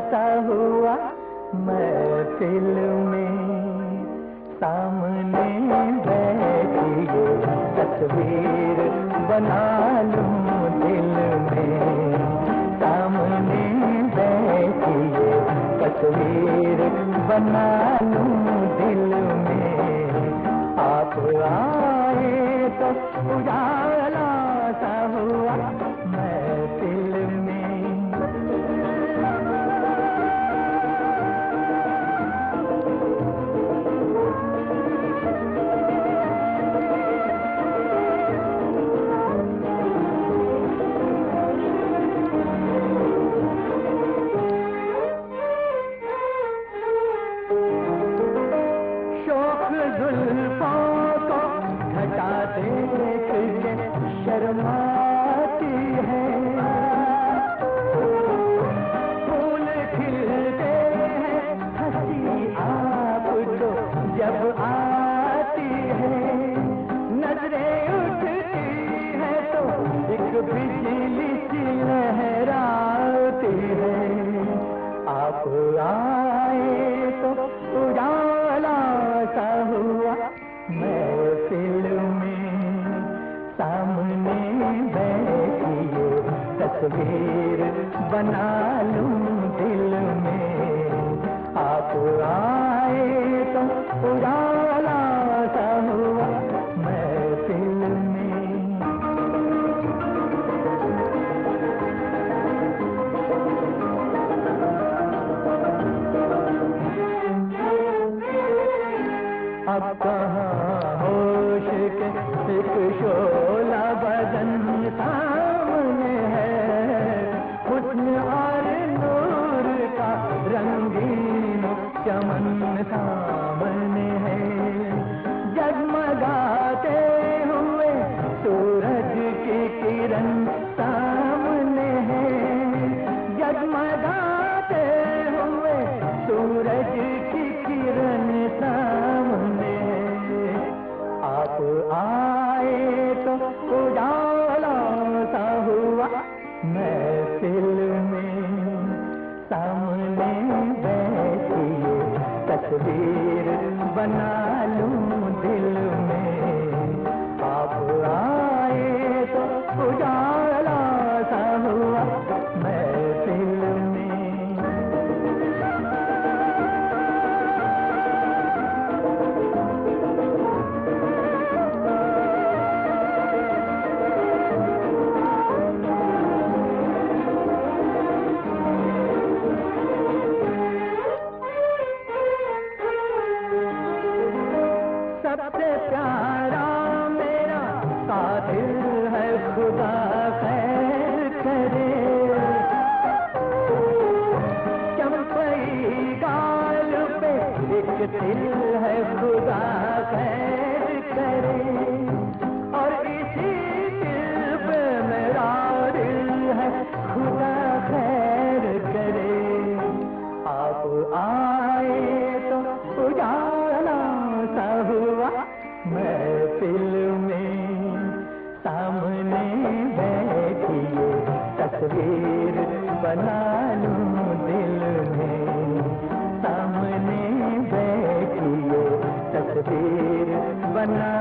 सा हुआ महफिल में, सामने बैठी तस्वीर बना लूं दिल में, सामने बैठी तस्वीर बना लूं दिल में। आप आए तो उजाला सा हुआ महफिल में। शर्माती है, फूल खिलते हैं हंसी आपको जब आती है, नजरें उठती है तो एक बिजली सी लहराती है। आप आए तो उजाला सा हुआ महफिल में, सामने बैठी तस्वीर बना लूं दिल में। आप आए तो उजाला सा हुआ महफिल में। अब कहाँ होश के एक शोला बदन सामने है, हुस्न और नूर का रंगीन चमन सामने है, जगमगाते हुए सूरज की किरण सामने है, जगमगाते हुए सूरज की किरण सामने है। आप आए तो उजाला सा हुआ महफिल में, सामने बैठी तस्वीर बना लूं दिल में। आप आए तो उजाला सा हुआ महफिल में। सबसे प्यारा मेरा कातिल है, खुदा खैर करे, चंपई गाल पे एक तिल है, खुदा खैर करे, और इसी दिल पे मेरा दिल है, खुदा खैर करे। आप आए तो उजाला सा हुआ महफिल में, सामने बैठी तस्वीर बना लूं दिल में, सामने बैठी तस्वीर बना